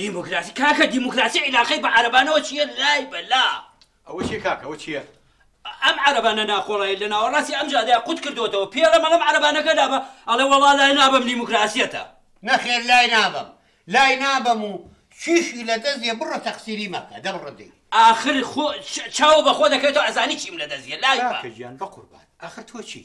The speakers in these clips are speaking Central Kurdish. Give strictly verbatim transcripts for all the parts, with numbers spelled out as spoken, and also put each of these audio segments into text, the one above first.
دیموکراسی کاکە دیموکراسی علاقەی بە عەرەبانەوە چییە لای بەلا ئەوە چی کاکە ئەوە چییە؟ ئەم عەرەبانە ناخۆڵایی لە ناوەڕاستی ئەم جادەیە قوت کردوتەوە پێڵە مەڵەم عەرەبانەکە دابە ئەڵێ وەڵا لای نابم دیموکراسیەتە نەخێر لای نابم لای نابم و چیشی لە دەستێ بڕە تەقسیری مەکە دەبڕدەی ئاخر چاو بەخۆ دەکەێتەوە ئەزانی چیم لە دەستێ لای کاکە گیان بە قوربان ئاخر تۆ چیت؟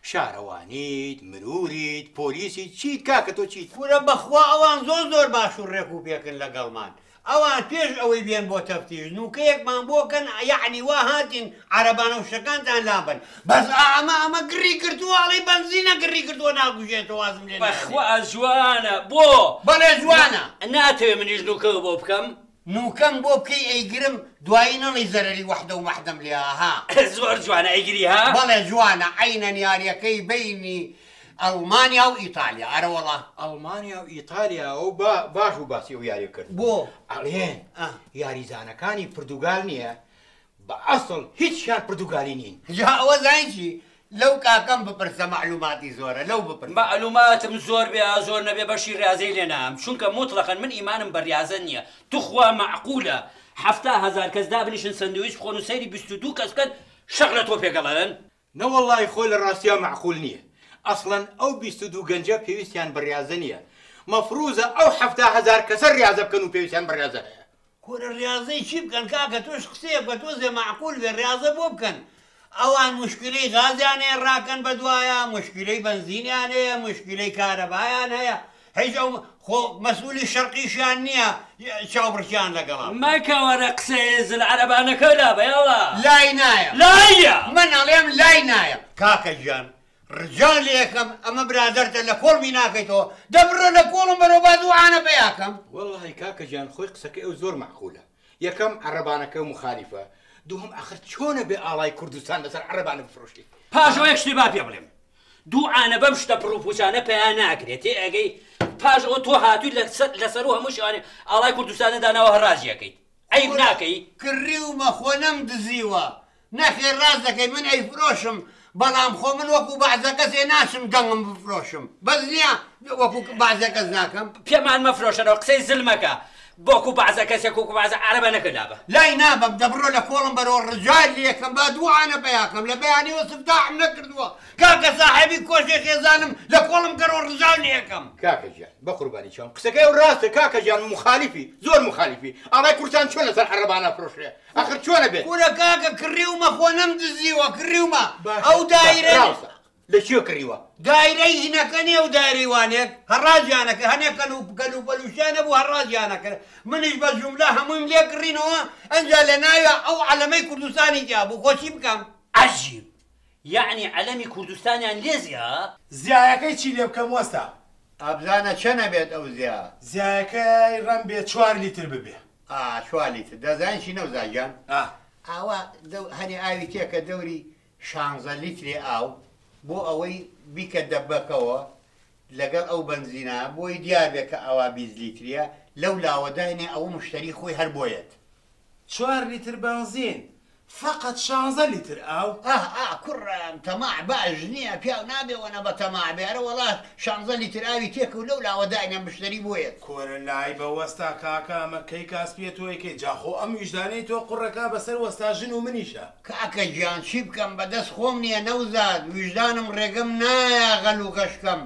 شارەوانیت مروریت پۆلیسی چیت کاکە تۆ چیت؟ پورە بەخوا ئەوان زۆر زۆر باش و ڕێک و پێکن لەگەڵمان ئەوان پێش ئەوەی بێن بۆ تەفتیش نوکەیەکمان بۆکەن یعنی وا هاتین عەرەبانە و شەکانتان لابن بەس ئەمە ئەمە گڕی کردووە ئەڵێ بەنزینە گڕی کردووە ناگوژێتەوە وازم لێ بەخوا جوانە بۆ بەڵێ جوانە ناتەوێ منیش نوکەوە بۆ بکەم نوکەم بۆ بکەی ئەیگرم دوایی نەڵی زەرەری وەحدە و مەحدەم لێها زۆر جوانە ئەیگری ها بەڵێ جوانە عینەن یاریەکەی بینی ئەڵمانیا و ئیتالیا ئەرە وەڵا ئەڵمانیا و ئیتالیا و باش و باسی و یاری کرد بۆ ئەڵێن یاریزانەکانی پرتوگال نییە بە ئەسڵ هیچیان پرتوگالی نین جا ئەوە زانیچی لەو کاکەم بپرسە معلوماتی زۆرە لەو بپرسە معلوماتم زۆر بێ زۆر نەبێ بەشی ریاضەی لێ نام چونکە مطلقاً من ئیمانم بە ریاضە نییە توخوا معقولە حەفتا هەزار کەس دابنیشن سندویچ بخۆن و سەیری بیست و دوو کەس بکەن شەق لە تۆ پێگەڵێن نەوەڵڵی خۆی لە ڕاستیە معقول نییە ئەسڵەن ئەو بیست و دوو گەنجە پێویستیان بە ریاضە نییە مەفروزە ئەو حەفتا هەزار کەسە ریاضە بکەن و پێویستیان بە ریاضە هەیە کورە ریاضەی چی بکەن کاکە تۆش قسەیە بە تۆزێ معقول بێ ریاضە بۆ بکەن ئەوان مشکلەی غازیان هەیە ڕاکەن بە دوایە مشکلەی بەنزینیان هەیە مشکلەی کارەبایان هەیە هیچ ئەو خۆ مەسئولی شەرقیشیان نییە چاوبڕکیان لەگەڵا مەکەوەرە قسەی زل عەرەبانەکە لابەیەڵە لای نایە لایە من ئەڵێم لای نایە کاکە گیان ڕجال یەکەم ئەمە برادەرتە لە کۆڵمی ناکەیتەوە دەبڕە لە کۆڵم بەرەو با دوعانە بەیاکەم وەڵڵی کاکە گیان خۆی قسەکەی ئەو زۆر معقولە یەکەم عەرەبانەکە و مخالیفە دووهم ئاخر چۆنە بێ ئاڵای کوردستان لەسەر عەرەبانە بفرۆشی پاشەوە یەک شتی با پێ بڵێم دوعانە بەم شتە پڕوپوچانە پێیان ناکرێت تێ ئەگەی پاش ئەوە تۆ هاتووی لەسەر و هەموو شوانێ ئاڵای کوردستانە داناوە هەڕاژیەکەی ئەی ناکەی کڕی و مەخۆ نەم دزیوە نەخێر ڕاست دەکەی من ئەی فرۆشم بەڵام خۆ من وەکو بەعزە کەسێ ناچم گەنگم بفرۆشم بەس نییە وەکو بەعزە کەس ناکەم پێمان مەفرۆشەرەوە قسەی زلمەکە بۆکو بەعزە کەسێک وەکو بەعزە عەرەبانەکە دابە لای نابم دەبڕۆ لە کۆڵم بەرەوە ڕجال یەکەم با دوعانە بەیاکەم لە بەیانیوە سفتاحم نەکردووە کاکە ساحێبی کۆشێ خێزانم لە کۆڵم کەرەوە ڕجال یەکەم کاکە گیان بە قوربانی چۆن قسەکەی ئەو ڕاستە کاکە گیان مخالیفی زۆر مخالیفی ئاڵای کوردستان چۆن لەسەر عەرەبانە فرۆشرێ ئاخر چۆنە بێت کورە کاکە کڕیومە خۆ نەم دزیوە کڕیومە ئەو دایرە لە چیە کڕیوە دایرەی هینەکە نیە و دایرەیوانێک هەڕاجیانەکە هەنێکەن و گەل و بەلوشیانە بوو هەڕاجیانەکە منیش بە جوملا هەموویم لێ کڕینەوە ئەنجا لە ناوە ئەو عەلەمەی کوردستانی جا بوو خۆچی بکەم عەجیب یعنی عەلەمی کوردستانیان لێ زیە زیایەکەی چی لێ بکەم وەستا ئەبزانە چەنە بێت ئەو زیا زیایەکەی ڕەم بێت چوار لیتر ببێ ئا چوار لیتر دەزانین چی نەوزاگیان ئاوا هەنێ ئاوی تێکە دەوری شانزە لیتری ئاو بۆ ئەوەی بیکە دەبەکەوە لەگەڵ ئەو بنزینە بۆی دیار بێت کە ئەوا بیست لیتریە لەو لاوەداینێ ئەوە مشتری خۆی هەر بۆیەت چوار لیتر بنزین فقط شانزە لیتر ئاو ئاه ئا کوڕم تەماع باش نییە پیا نابێوەنە بە تەماع بێرە وەڵات شانزە لیتر ئاوی تێکە و لەو لاوەداینە مشتری بۆیەت کۆرە لای بە وەستا کاکە ئەمە کەی کاس پێ تۆیکەی جاخۆ ئەم ویژدانەی تۆ قوڕەکە بەسەر وەستا ژن و منیشە کاکە گیان چی بکەم بەدەست خۆم نییە نەوزاد ویژدانم ڕێگەم نایە غەل و گەشتکەم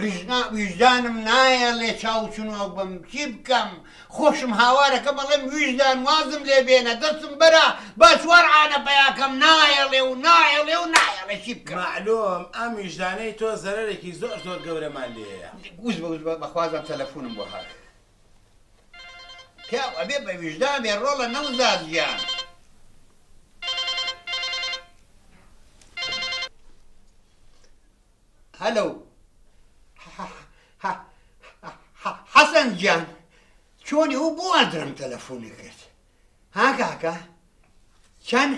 ویژدانم نایە لێ چاوچنۆک بم چی بکەم خۆشم هاوارەکە بەڵێم ویژدان وازم لێ بێنە دەستم بەرە با چوار عانە بەیاکەم نایەڵێ و نایەڵێ و نایەڵێ چی بکەم معلوم ئەم ویژدانەی تۆ زەرەرێکی زۆر زۆر گەورەمان لێیە گوز بە بەخوازم تەلەفۆنم بۆ هات پیا ئەبێ بە ویژدان بێ ڕۆڵە نەوزاد گیان هەلو حەسەن گیان چۆنی و بۆ ئەدرم تەلەفۆنی کرد ها کاکە چەند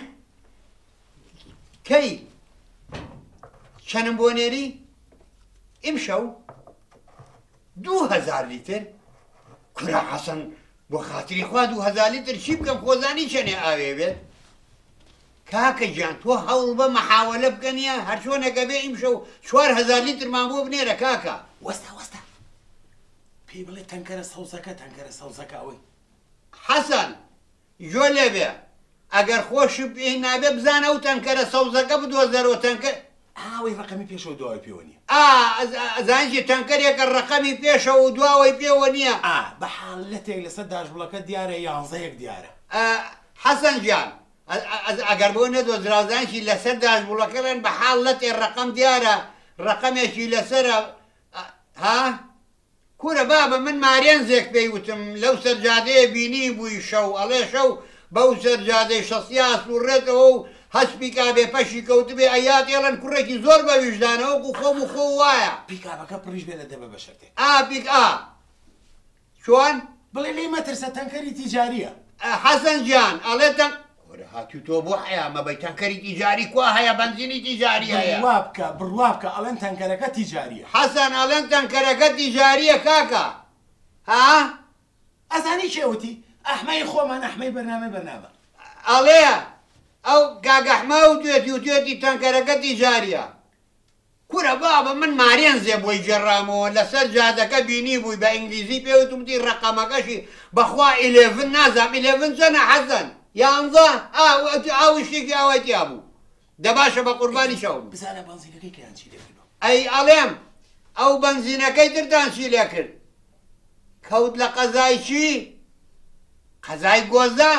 کەی چەندم بۆ نێری ئیمشەو دوو هەزار لیتر کورا حەسەن بۆ خاتری خوا دوو هەزار لیتر چی بکەم خۆزانی چەنێ ئاوێ بێت کاکە گیان تۆ هەوڵ بە مەحاوەلە بکەنیە هەر چۆنەکە بێ ئیمشەو چوار هەزار لیترمان بۆ بنێرە کاکە وەستا وەستا پێی بڵێ تەنکەرە سەوزەکە تەنکەرە سەوزەکە ئەوەی حەسەن جۆ لێبێ ئەگەر خۆشی پێ نابێ بزانە و تەنکەرە سەوزەکە بدۆزەرەوە تەنکە ئاوەی ڕقەمی پێشەوە دوای پێوە نییە ئازانجی تەنکەرێکە ڕقەمی پێشەوە و دواوەی پێوە نییە ئا بە حاڵەتێک لەسەر داژبڵەکە دیارە یانزەیەک دیارە حەسەن گیان ئەگەر بۆ نەدۆزرازانشی لەسەر داژبوڵەکەڵێن بە حاڵەتێ ڕقەم دیارە ڕقەمێکی لەسرە ها کورە بابە من مارێنزێک پێی وتم لەو سەرجادەیە بینی بووی شەو ئەڵێ شەو بەو سەرجادەی شەسیا سوڕێتەوە و هەسپی کابێ پەشی کەوتبێ ئەیات ئێڵەن کوڕێکی زۆر بە ویژدانەوەکو خۆم و خۆ وایە پیکابەکە پڕیش بێ لە دەبە بە شەرتێ ئا پیک ئا چۆن بڵێ لێ مەترسە تەنکەری تیجاریە حەسەن گیان ئەڵێتەن هاتوو تۆ بۆ حەیامە بەی تەنکەری تیجاری کوا هەیە بەنزینی تیجاری هەیە بڕوا بکە بڕوا بکە ئەڵێن تەنکەرەکە تیجاریە حەسەن ئەڵێن تەنکەرەکە تیجاریە کاکە ها ئەزانی کێوتی ئەحمەی خۆمان ئەحمەی بەرنامە بەرنامە ئەڵێ ئەو گاگەحمە و توێتی و توێتی تەنکەرەکە تیجاریە کورە بابە من مارێنزێ بۆی جێڕامەوە لەسەر جادەکە بینی بووی بە ئینگلیزی پێوتمتی ڕقەمەکەشی بەخوا ئیلێڤن نازام ئیلێڤن چەنە حەسەن یانزە ئاوی شتێکی ئاوەتیا بوو دەباشە بە قوربانی شەو بزانە بەنزینەکەی کەیان چی لێکردەوە ئەی ئەڵێم ئەو بەنزینەکەی تردان چی لێ کرد کەوت لە قەزای چی قەزای گۆزە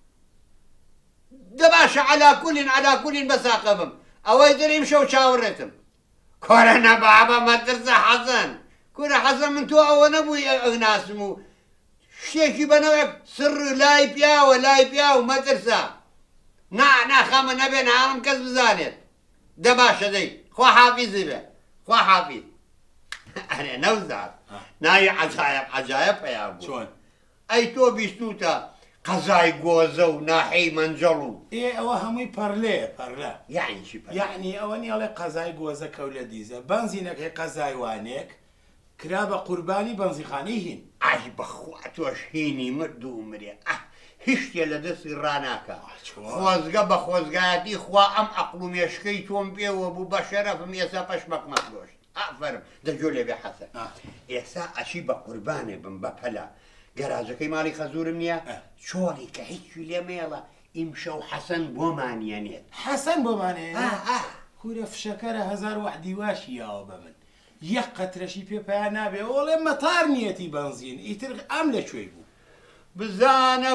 دەباشە عەلاکولین عەلاکولین بەساقە بم ئەوەی دەریم شەو چاوەڕێتم کۆرە نەبابە مەترسە حەسەن کورە حەسەن من تۆ ئەوە نەبووی ئەناسم و شتێکی بەنەوەک سڕ لای پیاوە لای پیا و مەترسە نا ناخەمە نەبێ ناڵم کەس بزانێت دەباشە دەی خوا حافیزی بێ خوا حافیز ئەرێ نەوزار ناوی عەجایب عەجایب پێیا بوو چۆن ئەی تۆ بیستوتە قەزای گۆزە و ناحەی مەنجەڵ و ئێ ئەوە هەمووی پەرلێ پەرلە یعنی چی پەرلە یعنی ئەوە نیاڵێ قەزای گۆزە کەولە دیزە بەنزینەکەی قەزای وانێک کرا بە قوربانی بەنزیخانەی هین ئای بەخوا تۆش هینی مرد و مرێ هیچ شتێ لە دەستی ڕاناکە خۆزگە بە خۆزگایەتی خوا ئەم عەقڵ و مێشکەی تۆم پێوە بوو بە شەرەفم ئێستا پەشمەک مەفرۆشت ئافەرم دەجۆ لێ بێ حەسەن ئێستا ئەچی بە قوربانێ بم بە پەلا گەراجەکەی ماڵی خەزورم نییە چۆڵی کە هیچی لێ مێڵە ئیمشەو حەسەن بۆمانیەنێت حەسەن بۆمانێ کورە فشەکەرە هەزار وەحدی واشی یاوە بە من یەک قەترەشی پێ پیا نابێ ئۆڵێ مەتار نیەتی بەنزین ئیتر ئەم لەکوێی بوو بزانە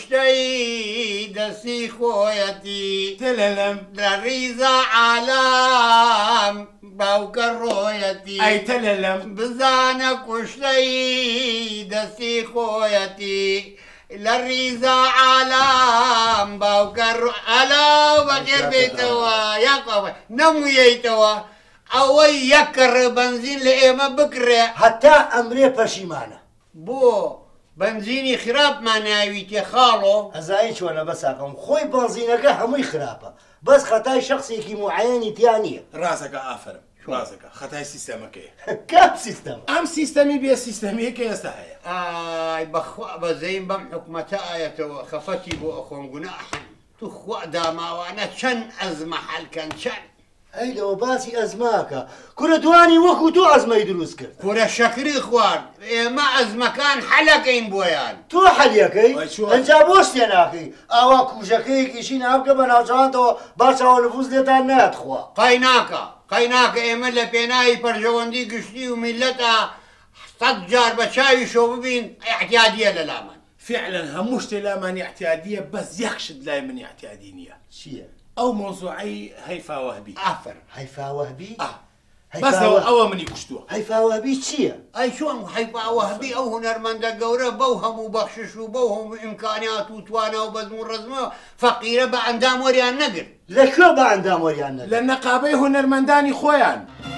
کوشتەی دەستی خۆیەتی تەلەلەم لە ڕیزە عالام باوکە ڕۆیەتی ئەی تەلەلەم بزانە کوشتەی دەستی خۆیەتی لە ڕیزە عالام باوکە ئەلاو بەخێر بێتەوە یاقەوە نەموویەیتەوە ئەوەی یەک کڕ بەنزین لە ئێمە بکرێ هەتا ئەمرێ پەشیمانە بۆ بنزینی خراپمان ناوی تێ خاڵۆ ئەزایی چۆنە بەساقم خۆی بەنزینەکە هەمووی خراپە بەس خەتای شخصێکی معەیەنی تیان نییە ڕاستەکە ئافرم ڕاستەکە خەتای سیستەمەکەیە کام سیستەم ئەم سیستەمی بێ سیستەمیەکە ئێستا هەیە ئای بەخوا بەزەیم بەم حکومەتە ئاەتەوە خەفەتی بۆ ئەخۆم گوناحن تو خوا داماوانە چەند ئەزمە حەلکەن چەند ئەیدەوە باسی ئەزماکە کورە دوانی وەکو تۆ ئەزمەی دروست کرد کورە شەکری خوارد ئێمە ئەزمەکان حەلەکەین بۆیان تۆ حەلیەکەی ئەنجا بۆ شتێ ناکەی ئاوا کوژەکەیەکیشی نابکە بە ناوچەوانتەوە با چاوە نفوس لێتان نات خوا قەی ناکە قەی ناکە ئێمە لە پێناوی پەرژەوەندی گشتی و میلەتە سەد جار بە چاوی شۆ ببین احتیادیە لە لامان فعلا هەموو شتێ لامانی احتیادیە بەس یەک شت لای منی احتیادی نییە چییە؟ ئەو مۆزوعەی هەیفا وەهبی ئافەر هەیفا وەهبی؟ بەس ئەوە منی کوشتووە هەیفا وەهبی چییە؟ ئەی چۆن هەیفا وەهبی ئەو هونەرمەندە گەورە بەو هەموو بەخشش و بەو هەموو ئیمکانیات و توانە و بەزم و ڕزمەوە فەقیرە بە ئەندام وەریان نەگرت لەکوێ بە ئەندام وەریان نەگرت؟ لە نەقابەی هونەرمەندانی خۆیان